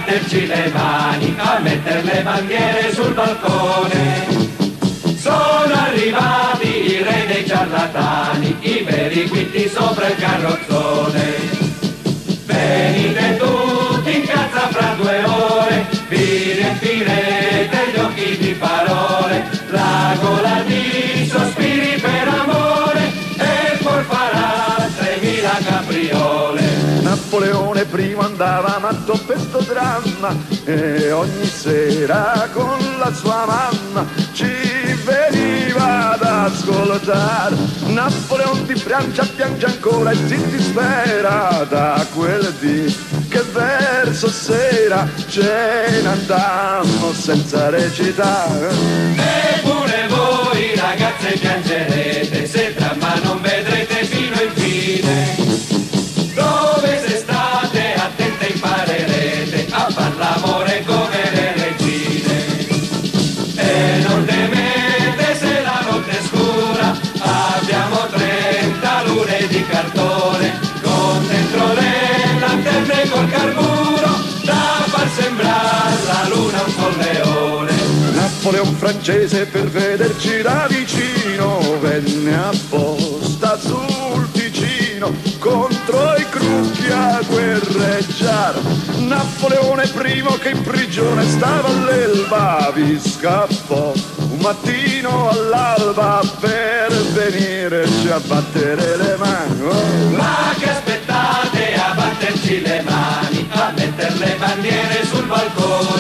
batterci le mani, a mettere le bandiere sul balcone. Sono arrivati i re dei ciarlatani, i veri quitti sopra il carrozzone. Venite tutti in casa fra 2 ore, vi riempirete gli occhi di parole, la gola di sospiri per amore e poi farà 3000 capriole. Napoleone primo andava matto per sto dramma e ogni sera con la sua mamma ci veniva ad ascoltare. Napoleone di Francia piange ancora e si dispera da quel dì che verso sera ce ne andammo senza recitare. Eppure voi ragazze piangerete se il dramma non vedrete fino in fine. Dove se state attente imparerete a far l'amore come le regine. E non temete se la notte è scura, abbiamo 30 lune di cartone, con dentro le lanterne col carburo, da far sembrare la luna un solleone. Napoleon francese per vederci da vicino venne apposta sul Ticino contro i crucchi a guerreggiar. Napoleone primo che in prigione stava all'Elba vi scappò un mattino all'alba per venirci a battere le mani. Ma che aspettate a batterci le mani, a mettere le bandiere sul balcone?